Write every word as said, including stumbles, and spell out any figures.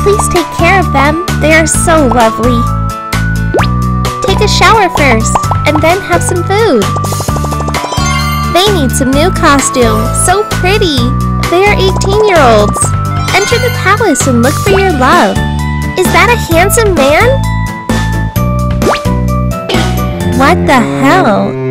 Please take care of them. They are so lovely. Take a shower first, and then have some food. They need some new costumes. So pretty. They are eighteen-year-olds. Enter the palace and look for your love. Is that a handsome man? What the hell?